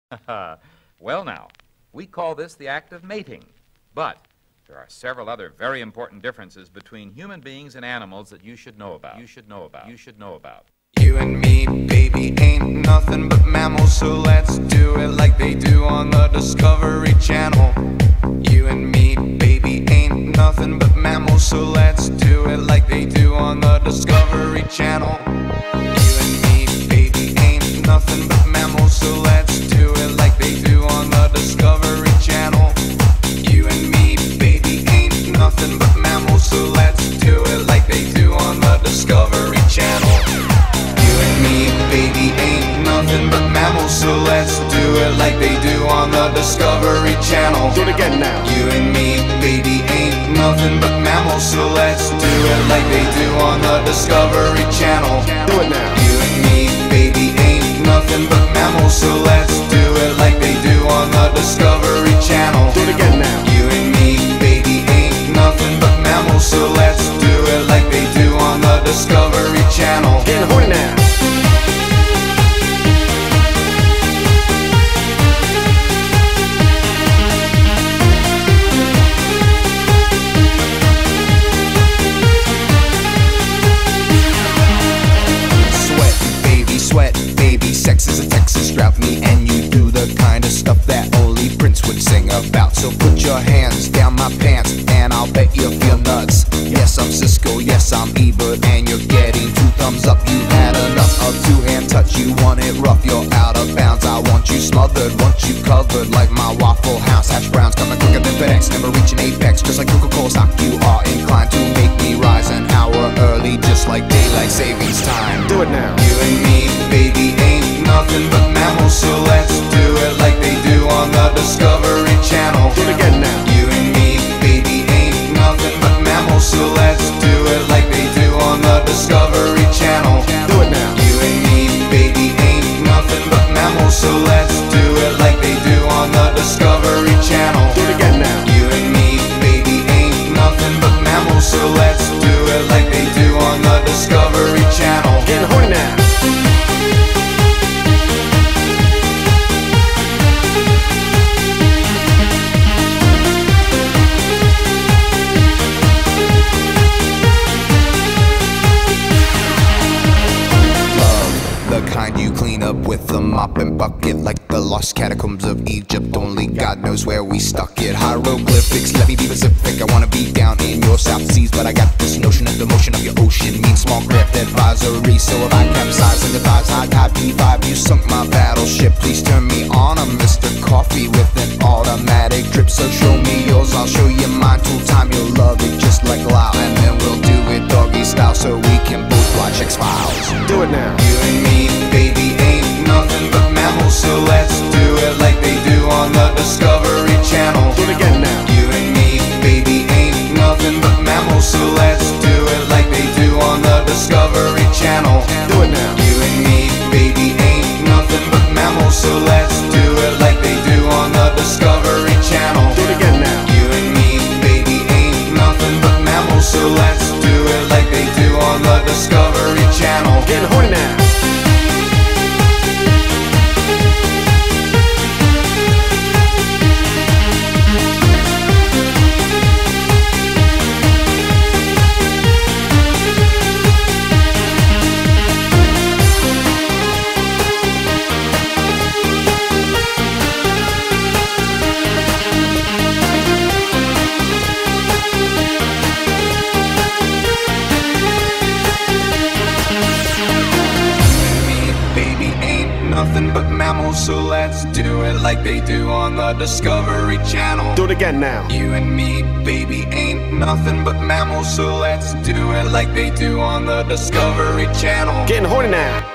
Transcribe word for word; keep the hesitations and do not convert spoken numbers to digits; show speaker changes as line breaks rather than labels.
Well now, we call this the act of mating, but there are several other very important differences between human beings and animals that you should know about. You should know about. You should know about.
You and me, baby, ain't nothing but mammals, so let's do it like they do on the Discovery Channel. You and me, baby, ain't nothing but mammals, so let's do it like they do on the Discovery Channel. You and me, baby, ain't nothing but mammals, so let's do it like they do on the Discovery Channel. You and me, baby, ain't nothing but mammals, so let's do it like they do on the Discovery Channel. You and me, baby, ain't nothing but mammals, so let's do it like they do on the Discovery Channel.
Do it again now.
You and me, baby, ain't nothing but mammals, so let's do it like they do on the Discovery Channel.
Do it now.
You and me, baby, ain't nothing but mammals, so let's do it like they do on the Discovery Channel.
Do it again now.
You and me, baby, ain't nothing but mammals, so let's do it like they do on the Discovery Channel.
Getting horny now.
Sweat, baby, sex is a Texas drought. Me and you do the kind of stuff that only Prince would sing about. So put your hands down my pants and I'll bet you feel nuts. Yes, I'm Cisco, yes, I'm Ebert, and you're getting two thumbs up. You had enough of two-hand touch, you want it rough, you're out of bounds. I want you smothered, want you covered like my Waffle House. Hash browns coming quicker than FedEx, never reaching apex, just like Coca-Cola stock. You are inclined to make me rise an hour early, just like daylight savings time.
Do it now.
You and me, baby, ain't nothing but mammals, so let's do it like they do on the Discovery Channel.
Do it again now.
You and me, baby, ain't nothing but mammals, so let's do it like they do on the Discovery Channel.
Do it now.
You and me, baby, ain't nothing but mammals, so let's do it like they do on the Discovery Channel.
Do it again now.
You and me, baby, ain't nothing but mammals, so let's do it like they do on the Discovery Channel.
Getting horny now.
Kind you clean up with a mop and bucket, like the lost catacombs of Egypt. Only God knows where we stuck it. Hieroglyphics, let me be specific. I wanna be down in your South Seas, but I got this notion that the motion of your ocean means small craft advisory. So if I capsize in the thighs, high tide P five, you sunk my battleship. Please turn me on. I'm Mister Coffee with an automatic drip. So show me yours, I'll show you mine. Tool time, you'll love it just like Lain, and then we'll do it doggy style so we can both watch X-Files.
Do it now.
You and me, baby, ain't nothing but mammals, so let's do it like they do on the Discovery Channel.
Do it again now.
You and me, baby, ain't nothing but mammals, so let's do it like they do on the Discovery Channel.
Do it now.
You and me, baby, ain't nothing but mammals, so let's do it like they do on the Discovery Channel.
Do it again now.
You and me, baby, ain't nothing but mammals, so let's do it like they do on the Discovery Channel.
Getting horny now.
Nothing but mammals, so let's do it like they do on the Discovery Channel.
Do it again now.
You and me, baby, ain't nothing but mammals, so let's do it like they do on the Discovery Channel.
Getting horny now.